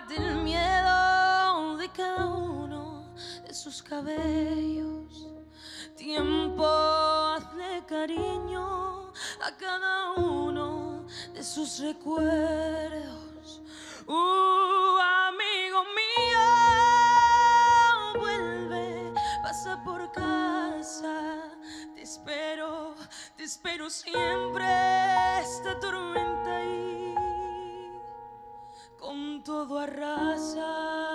del miedo de cada uno de sus cabellos. Tiempo, hazle cariño a cada uno de sus recuerdos. Amigo mío, vuelve, pasa por casa. Te espero siempre. Esta tormenta ahí con todo arrasa.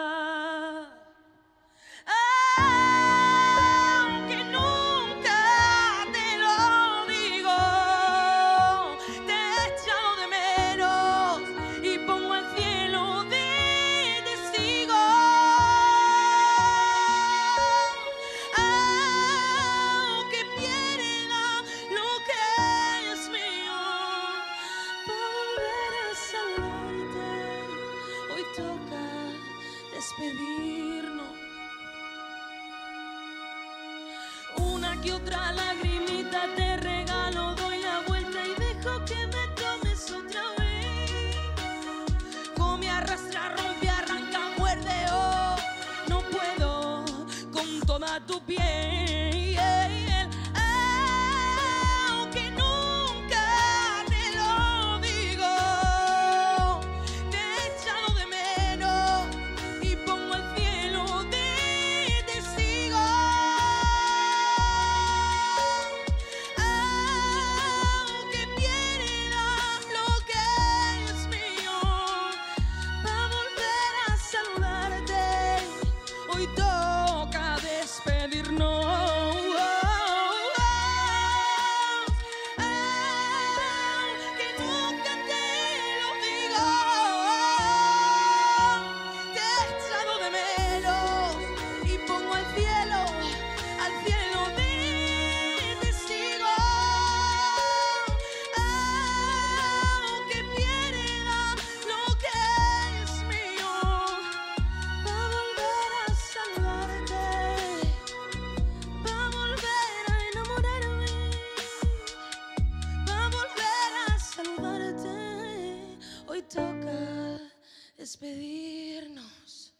Aunque nunca te lo digo, te he echado de menos y pongo al cielo de testigo. Aunque pierda lo que es mío, para volver a salvarte, hoy toca despedirnos. Una que otra lagrimita te regalo, doy la vuelta y dejo que me tomes otra vez. Come, arrastra, rompe, arranca, muerde, oh, no puedo con toda tu piel. Aunque nunca te lo digo, te he echado de menos y pongo al cielo de testigo. Aunque pierda lo que es mío, para volver a saludarte, hoy toca despedirnos. Aunque nunca te lo digo, te he echado de menos y pongo al cielo de testigo. Aunque pierda lo que es mío, para volver a saludarte, para volver a enamorarme, para volver a saludarte, hoy toca despedirnos.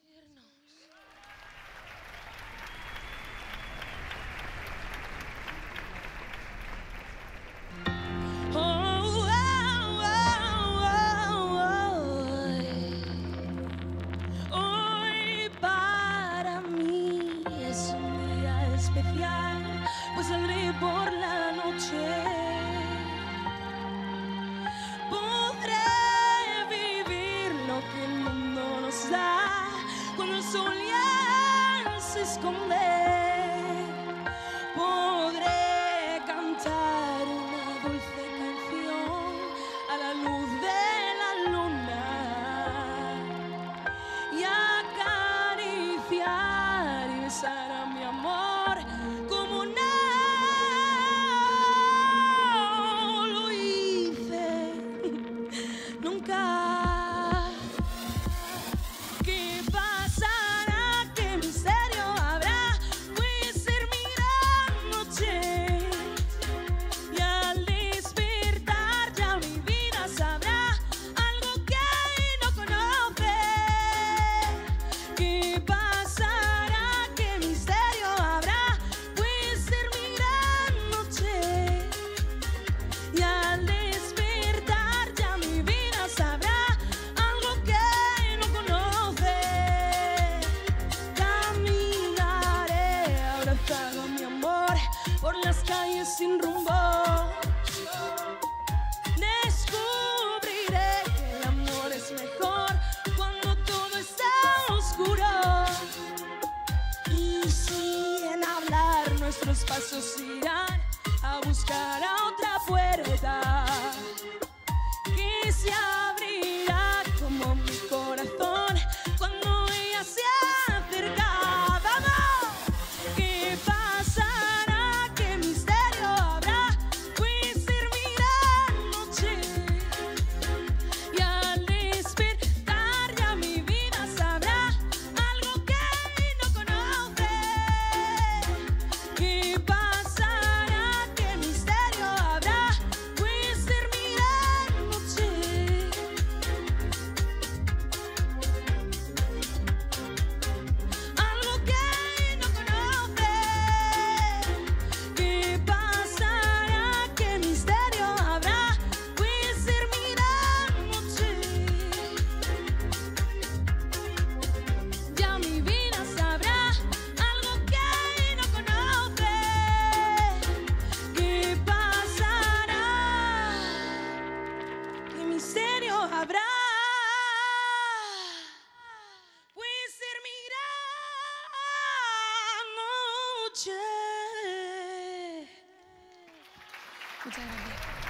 Hoy para mí es un día especial, pues saldré por la noche. Podré vivir lo que el mundo nos da cuando el sol ya se esconde. Podré cantar una dulce canción a la luz de la luna y acariciar y besar a mi amor como no lo hice nunca. ¿Qué pasará? ¿Qué misterio habrá? Puede ser mi gran noche. Y al despertar ya mi vida sabrá algo que no conoce. ¿Qué pasará? ¿Qué misterio habrá? Puede ser mi gran noche. Y al despertar ya mi vida sabrá algo que no conoce. Caminaré abrazado a mi amor por las calles sin rumbo. Descubriré que el amor es mejor cuando todo está oscuro. Y sin hablar nuestros pasos irán a buscar a otra puerta que se abrirá como mi corazón cuando ella se acerca. ¡Vamos! ¿Qué pasará? ¿Qué misterio habrá? Puede ser mi gran noche. Y al despertar ya mi vida sabrá algo que no conoce. ¿Qué pasará? habrá. Puede ser mi gran noche. Muchas gracias.